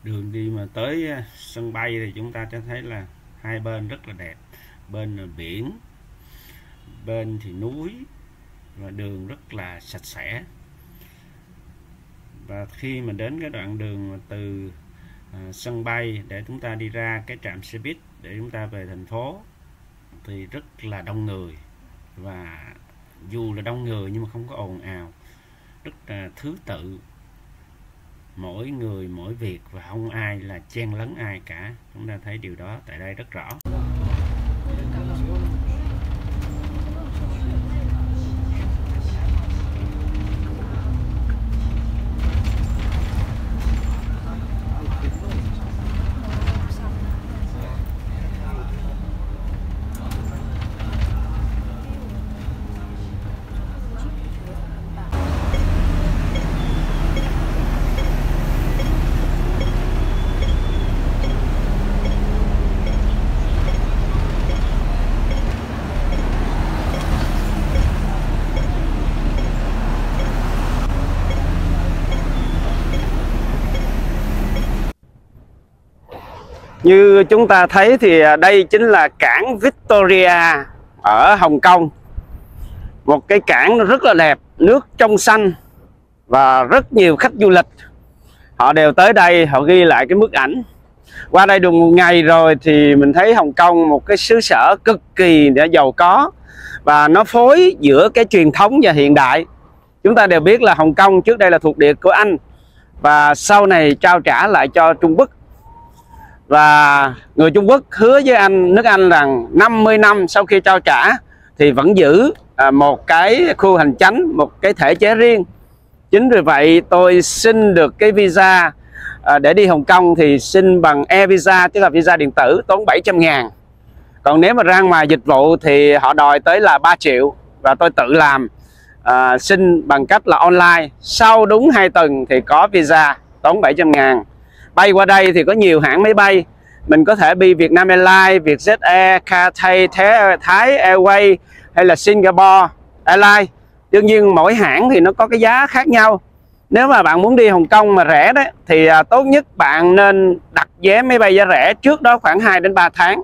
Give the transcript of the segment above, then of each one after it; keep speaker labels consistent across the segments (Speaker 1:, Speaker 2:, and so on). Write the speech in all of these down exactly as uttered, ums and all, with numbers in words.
Speaker 1: Đường đi mà tới sân bay thì chúng ta sẽ thấy là hai bên rất là đẹp, bên là biển, bên thì núi và đường rất là sạch sẽ. Và khi mà đến cái đoạn đường từ à, sân bay để chúng ta đi ra cái trạm xe buýt để chúng ta về thành phố thì rất là đông người, và dù là đông người nhưng mà không có ồn ào, rất là thứ tự, mỗi người mỗi việc và không ai là chen lấn ai cả. Chúng ta thấy điều đó tại đây rất rõ. Như chúng ta thấy thì đây chính là cảng Victoria ở Hồng Kông. Một cái cảng rất là đẹp, nước trong xanh và rất nhiều khách du lịch. Họ đều tới đây, họ ghi lại cái bức ảnh. Qua đây được một ngày rồi thì mình thấy Hồng Kông một cái xứ sở cực kỳ để giàu có, và nó phối giữa cái truyền thống và hiện đại. Chúng ta đều biết là Hồng Kông trước đây là thuộc địa của Anh và sau này trao trả lại cho Trung Quốc. Và người Trung Quốc hứa với Anh, nước Anh rằng năm mươi năm sau khi trao trả thì vẫn giữ một cái khu hành chánh, một cái thể chế riêng. Chính vì vậy tôi xin được cái visa để đi Hồng Kông thì xin bằng e-visa, tức là visa điện tử, tốn bảy trăm ngàn. Còn nếu mà ra ngoài dịch vụ thì họ đòi tới là ba triệu. Và tôi tự làm, à, xin bằng cách là online. Sau đúng hai tuần thì có visa, tốn bảy trăm ngàn. Bay qua đây thì có nhiều hãng máy bay. Mình có thể đi Vietnam Airlines, Vietjet Air, Cathay, Thái Airways hay là Singapore Airlines. Đương nhiên mỗi hãng thì nó có cái giá khác nhau. Nếu mà bạn muốn đi Hồng Kông mà rẻ đấy thì à, tốt nhất bạn nên đặt vé máy bay giá rẻ trước đó khoảng hai đến ba tháng.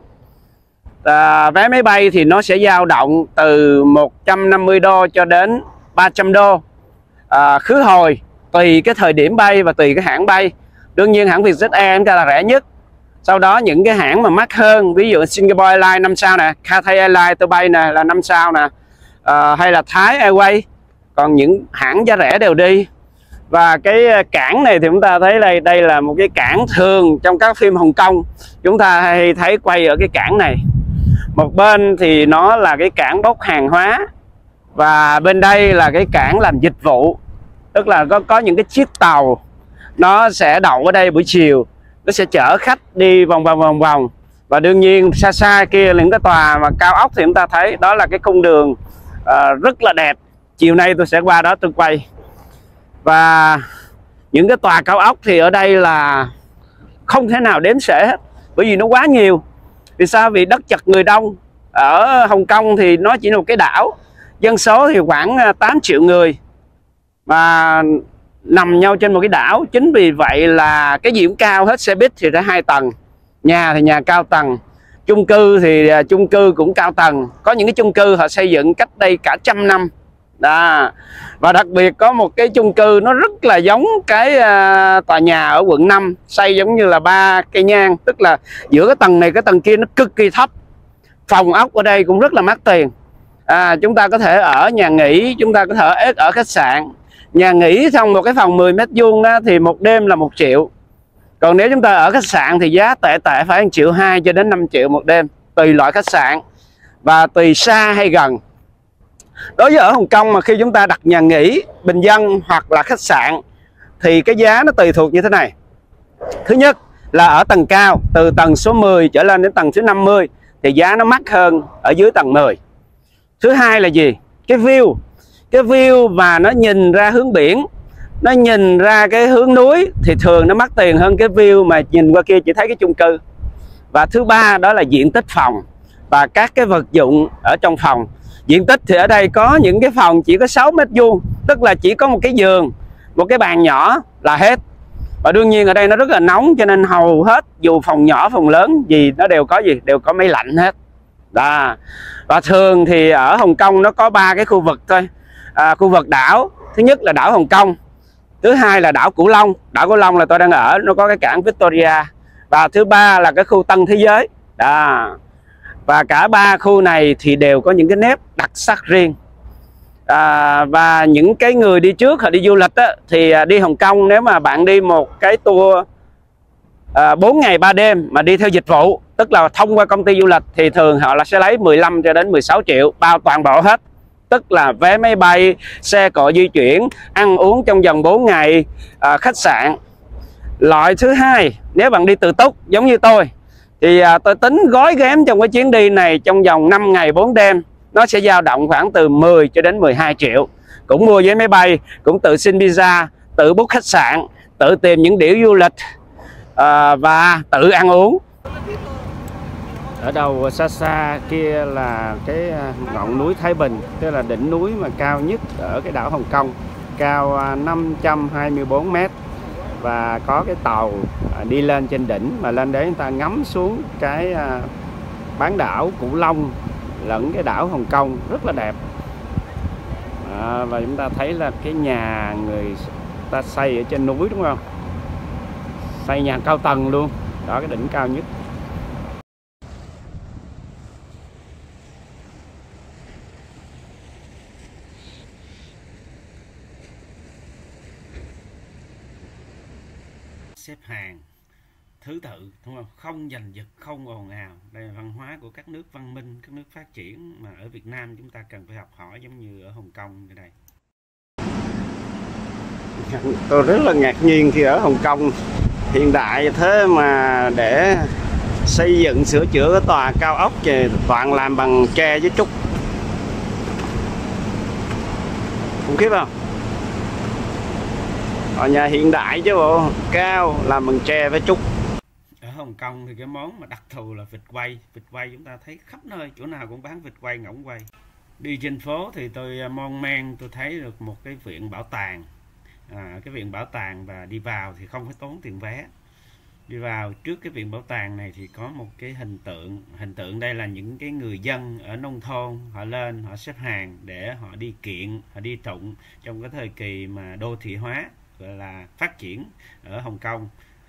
Speaker 1: À, vé máy bay thì nó sẽ dao động từ một trăm năm mươi đô cho đến ba trăm đô à, khứ hồi, tùy cái thời điểm bay và tùy cái hãng bay. Đương nhiên hãng Vietjet Air chúng ta là rẻ nhất. Sau đó những cái hãng mà mắc hơn, ví dụ Singapore Airlines năm sao nè, Cathay Airlines tôi bay nè là năm sao nè, à, hay là Thái Airways. Còn những hãng giá rẻ đều đi. Và cái cảng này thì chúng ta thấy đây, đây là một cái cảng thường trong các phim Hồng Kông chúng ta hay thấy quay ở cái cảng này. Một bên thì nó là cái cảng bốc hàng hóa, và bên đây là cái cảng làm dịch vụ, tức là có có những cái chiếc tàu nó sẽ đậu ở đây buổi chiều, nó sẽ chở khách đi vòng vòng vòng vòng. Và đương nhiên xa xa kia là những cái tòa mà cao ốc thì chúng ta thấy đó là cái cung đường uh, rất là đẹp. Chiều nay tôi sẽ qua đó tôi quay. Và những cái tòa cao ốc thì ở đây là không thể nào đếm xuể hết, bởi vì nó quá nhiều. Vì sao? Vì đất chật người đông. Ở Hồng Kông thì nó chỉ là một cái đảo, dân số thì khoảng tám triệu người mà nằm nhau trên một cái đảo. Chính vì vậy là cái gì cũng cao hết. Xe buýt thì đã hai tầng, nhà thì nhà cao tầng, chung cư thì chung cư cũng cao tầng. Có những cái chung cư họ xây dựng cách đây cả trăm năm đó. Và đặc biệt có một cái chung cư nó rất là giống cái uh, tòa nhà ở quận năm, xây giống như là ba cây nhang, tức là giữa cái tầng này cái tầng kia nó cực kỳ thấp. Phòng ốc ở đây cũng rất là mắc tiền. À, chúng ta có thể ở nhà nghỉ, chúng ta có thể ở khách sạn. Nhà nghỉ trong một cái phòng mười mét vuông đó thì một đêm là một triệu. Còn nếu chúng ta ở khách sạn thì giá tệ tệ phải một triệu hai cho đến năm triệu một đêm, tùy loại khách sạn và tùy xa hay gần. Đối với ở Hồng Kông mà khi chúng ta đặt nhà nghỉ bình dân hoặc là khách sạn thì cái giá nó tùy thuộc như thế này. Thứ nhất là ở tầng cao, từ tầng số mười trở lên đến tầng thứ năm mươi thì giá nó mắc hơn ở dưới tầng mười. Thứ hai là gì? Cái view. Cái view mà nó nhìn ra hướng biển, nó nhìn ra cái hướng núi thì thường nó mắc tiền hơn cái view mà nhìn qua kia chỉ thấy cái chung cư. Và thứ ba đó là diện tích phòng và các cái vật dụng ở trong phòng. Diện tích thì ở đây có những cái phòng chỉ có sáu mét vuông, tức là chỉ có một cái giường, một cái bàn nhỏ là hết. Và đương nhiên ở đây nó rất là nóng, cho nên hầu hết dù phòng nhỏ phòng lớn gì nó đều có gì đều có máy lạnh hết. Đó. Và thường thì ở Hồng Kông nó có ba cái khu vực thôi. À, khu vực đảo, thứ nhất là đảo Hồng Kông, thứ hai là đảo Cửu Long. Đảo Cửu Long là tôi đang ở, nó có cái cảng Victoria. Và thứ ba là cái khu Tân Thế Giới. Đó. Và cả ba khu này thì đều có những cái nét đặc sắc riêng. À, và những cái người đi trước họ đi du lịch á, thì đi Hồng Kông, nếu mà bạn đi một cái tour à, bốn ngày ba đêm mà đi theo dịch vụ, tức là thông qua công ty du lịch, thì thường họ là sẽ lấy mười lăm cho đến mười sáu triệu bao toàn bộ hết, tức là vé máy bay, xe cộ di chuyển, ăn uống trong vòng bốn ngày, à, khách sạn. Loại thứ hai, nếu bạn đi tự túc giống như tôi thì à, tôi tính gói ghém trong cái chuyến đi này trong vòng năm ngày bốn đêm, nó sẽ dao động khoảng từ mười cho đến mười hai triệu. Cũng mua vé máy bay, cũng tự xin visa, tự book khách sạn, tự tìm những điểm du lịch à, và tự ăn uống. Ở đầu xa xa kia là cái ngọn núi Thái Bình, tức là đỉnh núi mà cao nhất ở cái đảo Hồng Kông, cao năm trăm hai mươi tư mét. Và có cái tàu đi lên trên đỉnh, mà lên đấy người ta ngắm xuống cái bán đảo Cửu Long lẫn cái đảo Hồng Kông rất là đẹp. À, và chúng ta thấy là cái nhà người ta xây ở trên núi, đúng không? Xây nhà cao tầng luôn. Đó, cái đỉnh cao nhất. Xếp hàng thứ tự, đúng không? Không giành giật, không ồn ào. Đây là văn hóa của các nước văn minh, các nước phát triển mà ở Việt Nam chúng ta cần phải học hỏi, giống như ở Hồng Kông như đây. Tôi rất là ngạc nhiên khi ở Hồng Kông hiện đại thế mà để xây dựng sửa chữa cái tòa cao ốc thì toàn làm bằng tre với trúc. Khủng khiếp không? Ở nhà hiện đại chứ bộ, cao làm bằng tre với trúc. Ở Hồng Kông thì cái món mà đặc thù là vịt quay. Vịt quay chúng ta thấy khắp nơi, chỗ nào cũng bán vịt quay, ngỗng quay. Đi trên phố thì tôi mon men, tôi thấy được một cái viện bảo tàng. À, cái viện bảo tàng, và đi vào thì không phải tốn tiền vé. Đi vào trước cái viện bảo tàng này thì có một cái hình tượng. Hình tượng đây là những cái người dân ở nông thôn, họ lên, họ xếp hàng để họ đi kiện, họ đi tụng trong cái thời kỳ mà đô thị hóa, gọi là phát triển ở Hồng Kông.